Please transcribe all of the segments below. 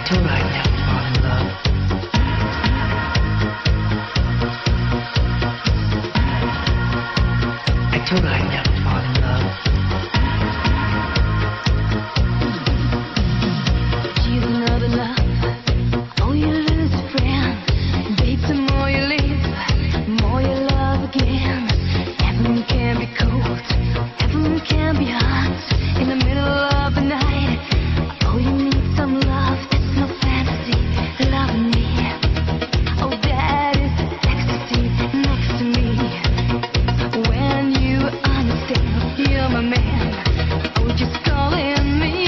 told her I'd never fall in love. I told her I'd never fall in love. She's another love. Oh, you lose a friend. Babe, the more you leave, the more you love again. Heaven can be cold, heaven can be hot. In the middle of the night, oh, you need some love. That's no fantasy, loving me. Oh, that is ecstasy next to me. When you understand, you're my man. Oh, just calling me.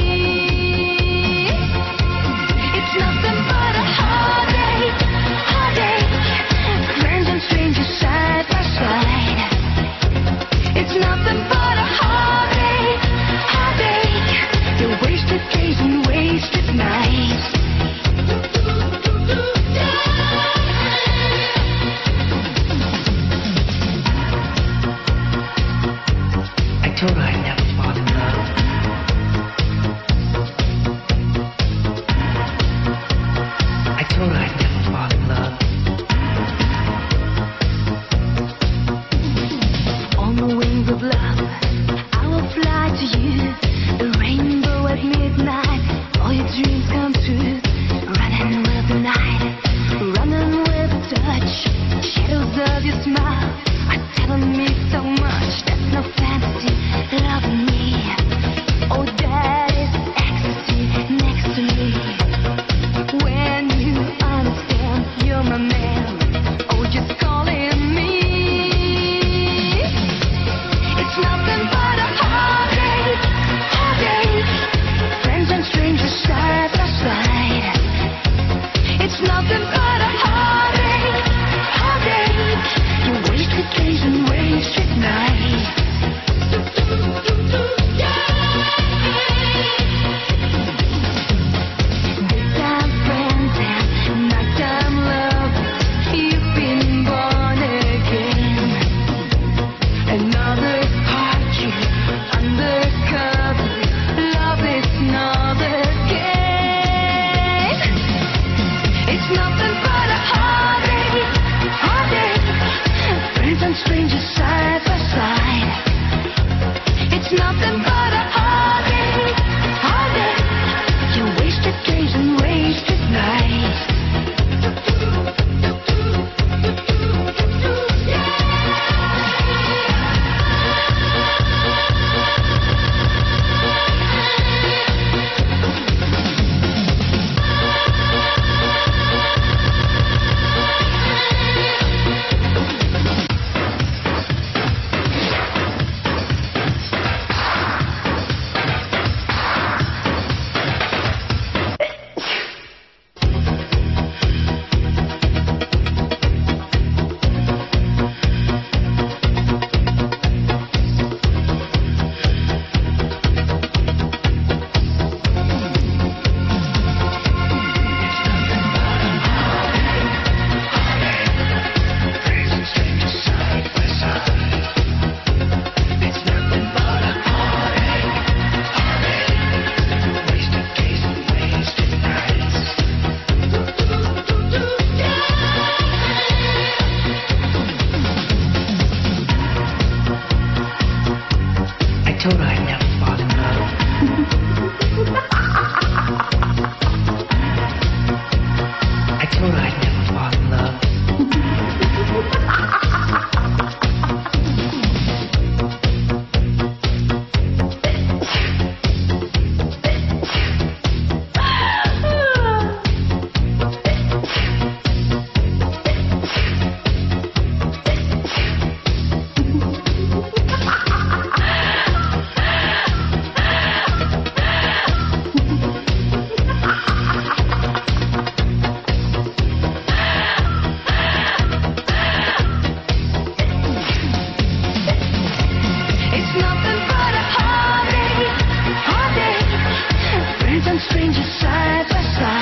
It's nothing but a heartache, heartache. Friends and strangers side by side. It's nothing but a heartache, heartache. Your wasted days and wasted nights. I told her I'd never fall in love. I told her I'd never fall in love. On the wings of love, I will fly to you. A rainbow at midnight, all your dreams come true. Running with the night, running with the touch. Shadows of your smile are telling me so much. That's no fantasy, loving me. Oh, that is ecstasy next to me. When you understand, you're my man. Oh, just calling me. It's nothing but a heartache, heartache. Friends and strangers side by side. It's nothing but a heartache, heartache. You wasted days and wasted nights. Daytime friends and nighttime lovers, you've been born again. Another heartbeat undercover. Love is another game. It's nothing but a heartache, heartache. Friends and strangers side by side. It's nothing but a heartache, heartache. You wasted days and wasted nights. I told her I'd never fall in love. I told her I'd never fall in love. It's nothing but a heartache, heartache. Friends and strangers side by side.